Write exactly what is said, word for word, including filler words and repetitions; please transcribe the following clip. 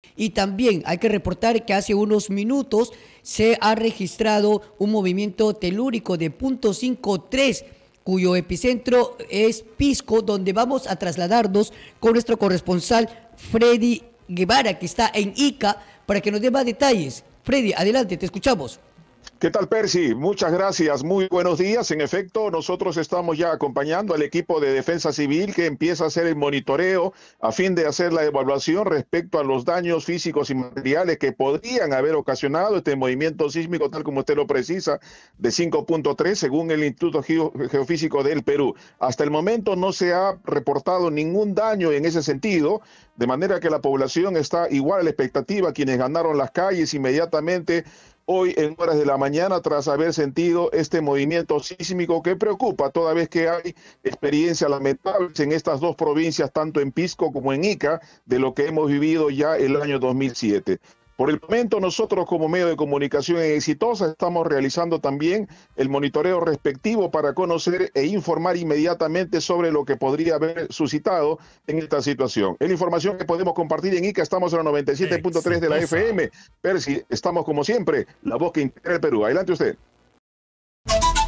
Y también hay que reportar que hace unos minutos se ha registrado un movimiento telúrico de punto cincuenta y tres, cuyo epicentro es Pisco, donde vamos a trasladarnos con nuestro corresponsal Freddy Guevara, que está en Ica, para que nos dé más detalles. Freddy, adelante, te escuchamos. ¿Qué tal, Percy? Muchas gracias, muy buenos días. En efecto, nosotros estamos ya acompañando al equipo de Defensa Civil que empieza a hacer el monitoreo a fin de hacer la evaluación respecto a los daños físicos y materiales que podrían haber ocasionado este movimiento sísmico, tal como usted lo precisa, de cinco punto tres, según el Instituto Geofísico del Perú. Hasta el momento no se ha reportado ningún daño en ese sentido, de manera que la población está igual a la expectativa. Quienes ganaron las calles inmediatamente hoy en horas de la mañana tras haber sentido este movimiento sísmico que preocupa, toda vez que hay experiencias lamentables en estas dos provincias, tanto en Pisco como en Ica, de lo que hemos vivido ya el año dos mil siete. Por el momento, nosotros como medio de comunicación exitosa estamos realizando también el monitoreo respectivo para conocer e informar inmediatamente sobre lo que podría haber suscitado en esta situación. Es la información que podemos compartir en Ica. Estamos en la noventa y siete punto tres de la F M. Percy, estamos como siempre, la voz que integra el Perú. Adelante usted.